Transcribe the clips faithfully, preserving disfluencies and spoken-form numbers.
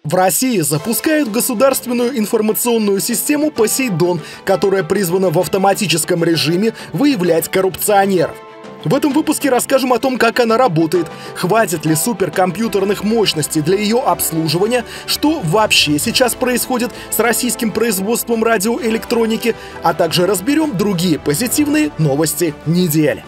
В России запускают государственную информационную систему «Посейдон», которая призвана в автоматическом режиме выявлять коррупционеров. В этом выпуске расскажем о том, как она работает, хватит ли суперкомпьютерных мощностей для ее обслуживания, что вообще сейчас происходит с российским производством радиоэлектроники, а также разберем другие позитивные новости недели.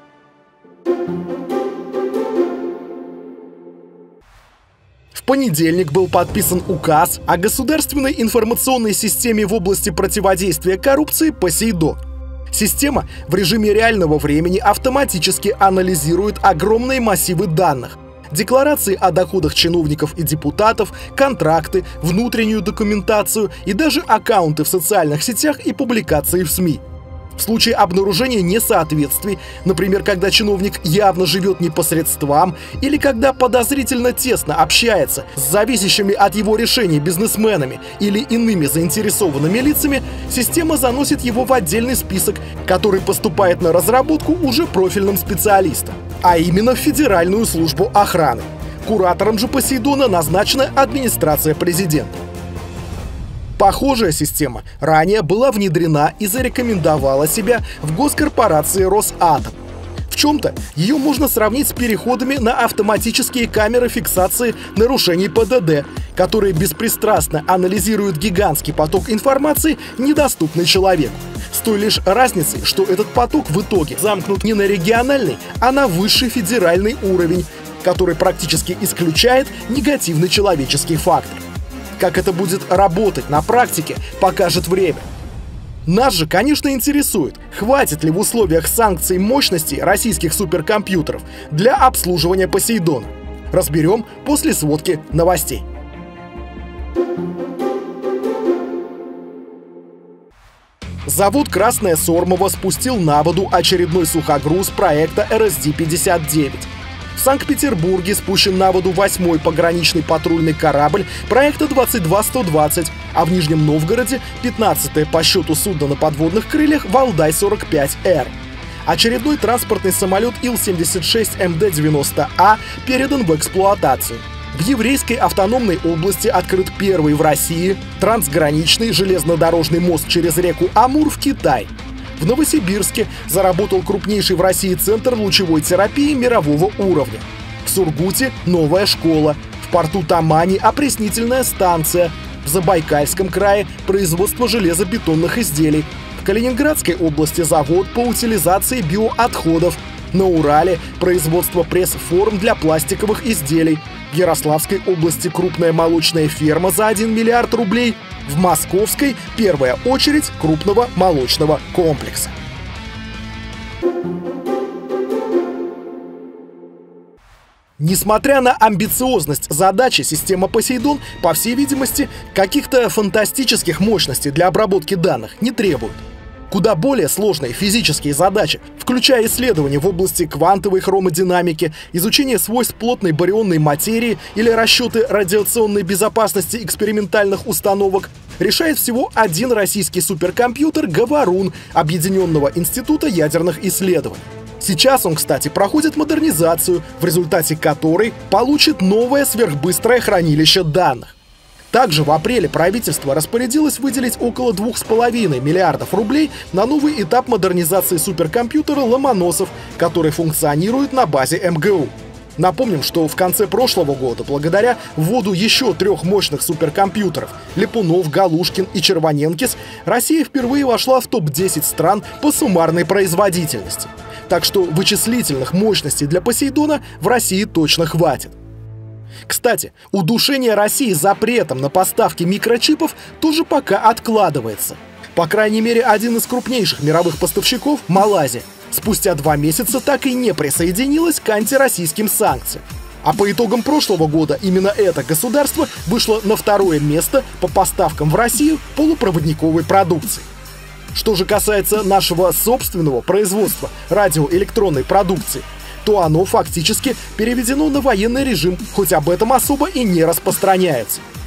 В понедельник был подписан указ о государственной информационной системе в области противодействия коррупции «Посейдон». Система в режиме реального времени автоматически анализирует огромные массивы данных: декларации о доходах чиновников и депутатов, контракты, внутреннюю документацию и даже аккаунты в социальных сетях и публикации в СМИ. В случае обнаружения несоответствий, например, когда чиновник явно живет не по средствам или когда подозрительно тесно общается с зависящими от его решений бизнесменами или иными заинтересованными лицами, система заносит его в отдельный список, который поступает на разработку уже профильным специалистам, а именно в Федеральную службу охраны. Куратором же «Посейдона» назначена администрация президента. Похожая система ранее была внедрена и зарекомендовала себя в госкорпорации «Росатом». В чем-то ее можно сравнить с переходами на автоматические камеры фиксации нарушений ПДД, которые беспристрастно анализируют гигантский поток информации, недоступный человеку. С той лишь разницей, что этот поток в итоге замкнут не на региональный, а на высший федеральный уровень, который практически исключает негативный человеческий фактор. Как это будет работать на практике, покажет время. Нас же, конечно, интересует, хватит ли в условиях санкций мощности российских суперкомпьютеров для обслуживания «Посейдона». Разберем после сводки новостей. Завод «Красное Сормово» спустил на воду очередной сухогруз проекта эр эс ди пятьдесят девять. В Санкт-Петербурге спущен на воду восьмой пограничный патрульный корабль проекта двадцать два сто двадцать, а в Нижнем Новгороде пятнадцатое по счету судно на подводных крыльях «Валдай сорок пять эр». Очередной транспортный самолет ил семьдесят шесть эм дэ девяносто а передан в эксплуатацию. В Еврейской автономной области открыт первый в России трансграничный железнодорожный мост через реку Амур в Китай. В Новосибирске заработал крупнейший в России центр лучевой терапии мирового уровня. В Сургуте новая школа, в порту Тамани опреснительная станция, в Забайкальском крае производство железобетонных изделий, в Калининградской области завод по утилизации биоотходов, на Урале производство пресс-форм для пластиковых изделий, в Ярославской области крупная молочная ферма за один миллиард рублей, в Московской первая очередь крупного молочного комплекса. Несмотря на амбициозность задачи, система «Посейдон», по всей видимости, каких-то фантастических мощностей для обработки данных не требует. Куда более сложные физические задачи, включая исследования в области квантовой хромодинамики, изучение свойств плотной барионной материи или расчеты радиационной безопасности экспериментальных установок, решает всего один российский суперкомпьютер «Говорун» Объединенного института ядерных исследований. Сейчас он, кстати, проходит модернизацию, в результате которой получит новое сверхбыстрое хранилище данных. Также в апреле правительство распорядилось выделить около двух с половиной миллиардов рублей на новый этап модернизации суперкомпьютера «Ломоносов», который функционирует на базе эм гэ у. Напомним, что в конце прошлого года, благодаря вводу еще трех мощных суперкомпьютеров — Липунов, Галушкин и Червоненкис, Россия впервые вошла в топ десять стран по суммарной производительности. Так что вычислительных мощностей для «Посейдона» в России точно хватит. Кстати, удушение России запретом на поставки микрочипов тоже пока откладывается. По крайней мере, один из крупнейших мировых поставщиков, Малайзия, спустя два месяца так и не присоединилась к антироссийским санкциям. А по итогам прошлого года именно это государство вышло на второе место по поставкам в Россию полупроводниковой продукции. Что же касается нашего собственного производства радиоэлектронной продукции, то оно фактически переведено на военный режим, хоть об этом особо и не распространяется.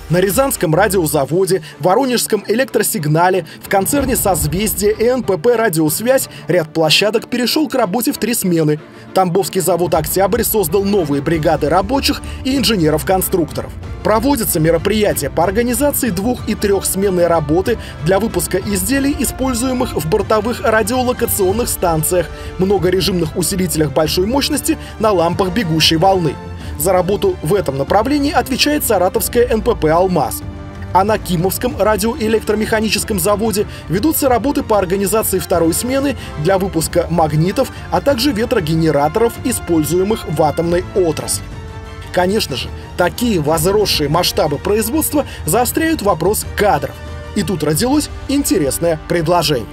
На Рязанском радиозаводе, Воронежском электросигнале, в концерне «Созвездие» и эн пэ пэ «Радиосвязь» ряд площадок перешел к работе в три смены. Тамбовский завод «Октябрь» создал новые бригады рабочих и инженеров-конструкторов. Проводятся мероприятия по организации двух- и трехсменной работы для выпуска изделий, используемых в бортовых радиолокационных станциях, многорежимных усилителях большой мощности на лампах бегущей волны. За работу в этом направлении отвечает саратовская эн пэ пэ «Алмаз». А на Кимовском радиоэлектромеханическом заводе ведутся работы по организации второй смены для выпуска магнитов, а также ветрогенераторов, используемых в атомной отрасли. Конечно же, такие возросшие масштабы производства заостряют вопрос кадров. И тут родилось интересное предложение.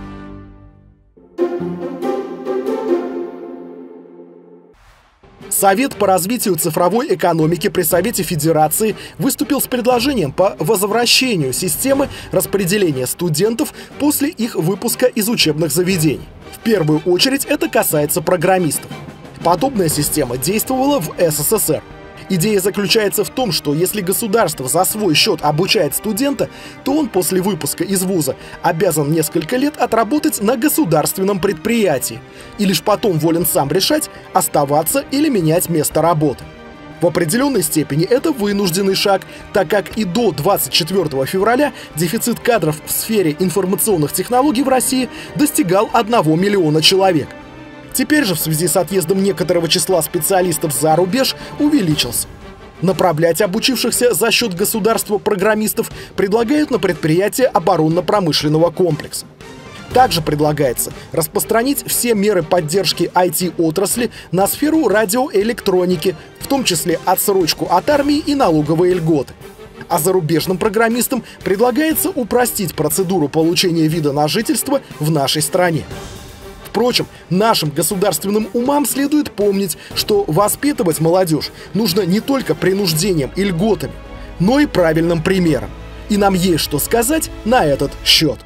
Совет по развитию цифровой экономики при Совете Федерации выступил с предложением по возвращению системы распределения студентов после их выпуска из учебных заведений. В первую очередь это касается программистов. Подобная система действовала в эс эс эс эр. Идея заключается в том, что если государство за свой счет обучает студента, то он после выпуска из вуза обязан несколько лет отработать на государственном предприятии и лишь потом волен сам решать, оставаться или менять место работы. В определенной степени это вынужденный шаг, так как и до двадцать четвёртого февраля дефицит кадров в сфере информационных технологий в России достигал одного миллиона человек. Теперь же в связи с отъездом некоторого числа специалистов за рубеж увеличился. Направлять обучившихся за счет государства программистов предлагают на предприятия оборонно-промышленного комплекса. Также предлагается распространить все меры поддержки ай ти-отрасли на сферу радиоэлектроники, в том числе отсрочку от армии и налоговые льготы. А зарубежным программистам предлагается упростить процедуру получения вида на жительство в нашей стране. Впрочем, нашим государственным умам следует помнить, что воспитывать молодежь нужно не только принуждением и льготами, но и правильным примером. И нам есть что сказать на этот счет.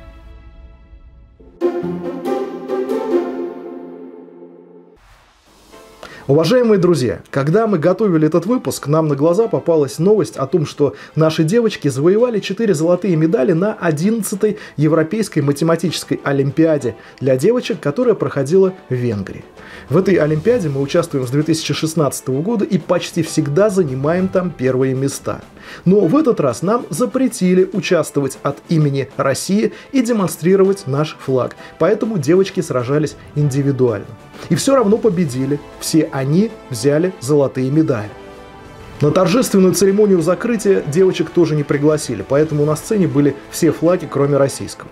Уважаемые друзья, когда мы готовили этот выпуск, нам на глаза попалась новость о том, что наши девочки завоевали четыре золотые медали на одиннадцатой Европейской математической олимпиаде для девочек, которая проходила в Венгрии. В этой олимпиаде мы участвуем с две тысячи шестнадцатого года и почти всегда занимаем там первые места. Но в этот раз нам запретили участвовать от имени России и демонстрировать наш флаг. Поэтому девочки сражались индивидуально. И все равно победили. Все они взяли золотые медали. На торжественную церемонию закрытия девочек тоже не пригласили, поэтому на сцене были все флаги, кроме российского.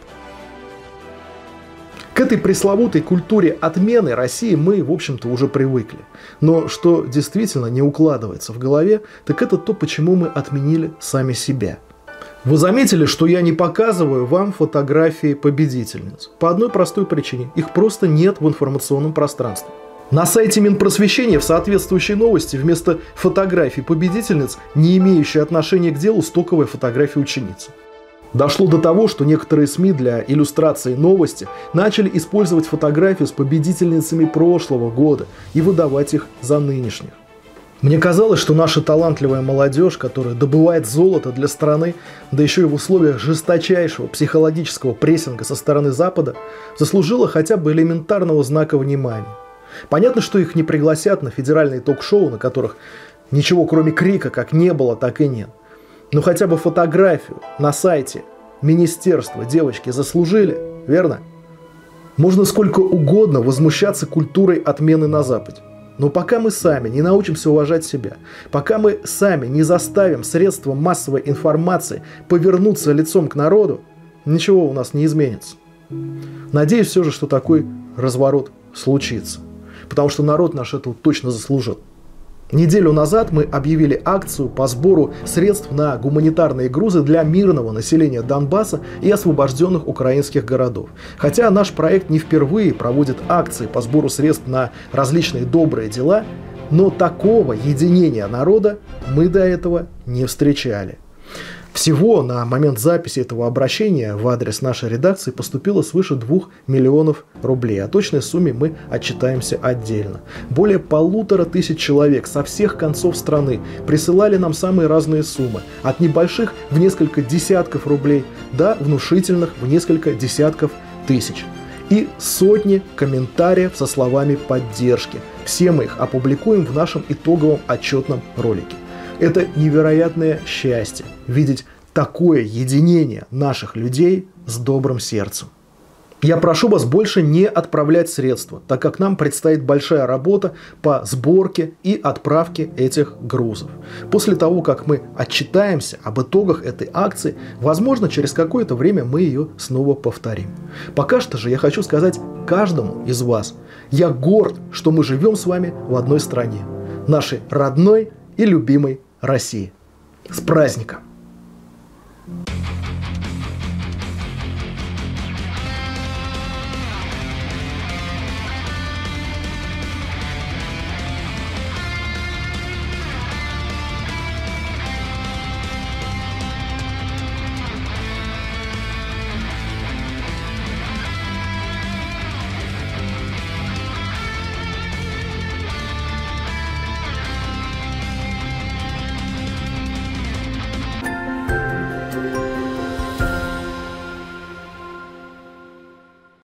К этой пресловутой культуре отмены России мы, в общем-то, уже привыкли. Но что действительно не укладывается в голове, так это то, почему мы отменили сами себя. Вы заметили, что я не показываю вам фотографии победительниц? По одной простой причине. Их просто нет в информационном пространстве. На сайте Минпросвещения в соответствующей новости вместо фотографий победительниц, не имеющей отношения к делу, стоковая фотография ученицы. Дошло до того, что некоторые СМИ для иллюстрации новости начали использовать фотографии с победительницами прошлого года и выдавать их за нынешних. Мне казалось, что наша талантливая молодежь, которая добывает золото для страны, да еще и в условиях жесточайшего психологического прессинга со стороны Запада, заслужила хотя бы элементарного знака внимания. Понятно, что их не пригласят на федеральные ток-шоу, на которых ничего кроме крика как не было, так и нет. Но хотя бы фотографию на сайте министерства девочки заслужили, верно? Можно сколько угодно возмущаться культурой отмены на Западе. Но пока мы сами не научимся уважать себя, пока мы сами не заставим средства массовой информации повернуться лицом к народу, ничего у нас не изменится. Надеюсь все же, что такой разворот случится. Потому что народ наш этого точно заслужил. Неделю назад мы объявили акцию по сбору средств на гуманитарные грузы для мирного населения Донбасса и освобожденных украинских городов. Хотя наш проект не впервые проводит акции по сбору средств на различные добрые дела, но такого единения народа мы до этого не встречали. Всего на момент записи этого обращения в адрес нашей редакции поступило свыше двух миллионов рублей. О точной сумме мы отчитаемся отдельно. Более полутора тысяч человек со всех концов страны присылали нам самые разные суммы. От небольших в несколько десятков рублей до внушительных в несколько десятков тысяч. И сотни комментариев со словами поддержки. Все мы их опубликуем в нашем итоговом отчетном ролике. Это невероятное счастье видеть такое единение наших людей с добрым сердцем. Я прошу вас больше не отправлять средства, так как нам предстоит большая работа по сборке и отправке этих грузов. После того, как мы отчитаемся об итогах этой акции, возможно, через какое-то время мы ее снова повторим. Пока что же я хочу сказать каждому из вас: я горд, что мы живем с вами в одной стране, нашей родной и любимой России. С праздником!